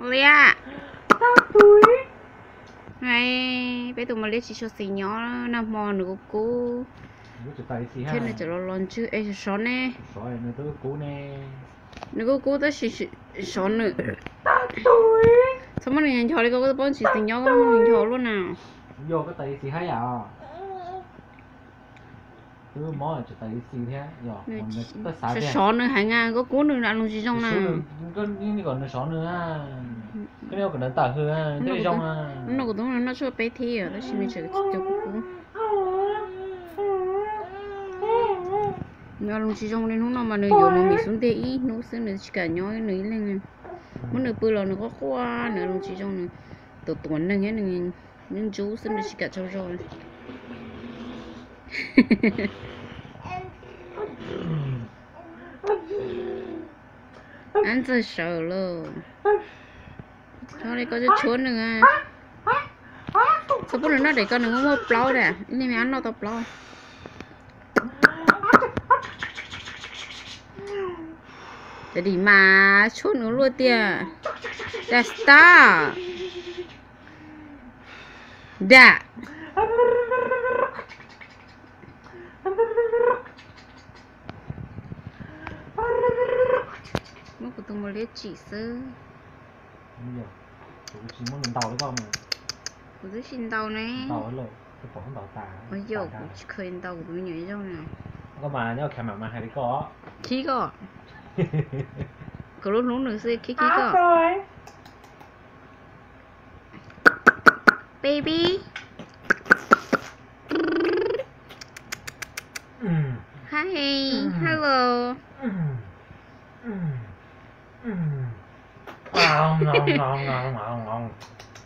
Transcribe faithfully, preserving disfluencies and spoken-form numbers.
Lia. Sao túi? Này, bây giờ mà Lia chỉ cho xí nhỏ nằm mò nữa cô. Thế này chỉ lo lon chứ, ấy số nè. Số này nữa tôi cú nè. Nữa cô ta chỉ số nữa. Sao túi? Sao mà nhìn cho đi cô ta bọn chỉ xí nhỏ con nhìn cho luôn nào. Vô cái tay xí hay à? Cứ mỏ cho tay xí thế, rồi còn nó xả thế. Số nữa hay nga, có cú nữa ăn luôn chỉ trong nào. Cái cái còn nó số nữa à. Cái này còn nó tả hư à, cái trong à. Nó cũng đúng là nó cho bé thi ở đó xin mình sẽ cho cô cú. Nhỏ luôn chỉ trong lên lúc nào mà người dùng mà mình xuống tê ý nó sẽ nữa chỉ cả nhỏ nữa lên nè. Muốn được bự là nó có khoa nữa luôn chỉ trong này từ tuần này này nhưng chú sẽ được chỉ cả cho rồi. Anh rất sợ luôn. Thôi đây có cái chuồn nữa à. Sao bữa nó để con nó mua plau đấy à? Ini mày ăn nó tao plau. Jadi mà chuồn nó luôn tia. Testa. Da. Nó của tôi một liệt chỉ sơ. Chỉ muốn lần tàu đấy con mà. Của tôi xin tàu này. Tàu rồi, cái phỏng tàu tà. Ôi dồi, cũng khơi tàu của tôi nhảy trong này. Có mà nhớ kèm mà hai đứa có. Khí có. Có lúc lúc nữa sẽ khí khí có. Baby. Hi. Hello. Ngon ngon ngon ngon ngon ngon.